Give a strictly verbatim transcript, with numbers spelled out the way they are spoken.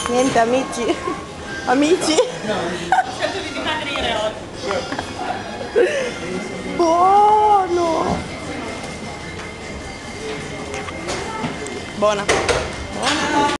Niente amici. Amici. Cerco di dimagrire oggi. Buono. Buona. Buona.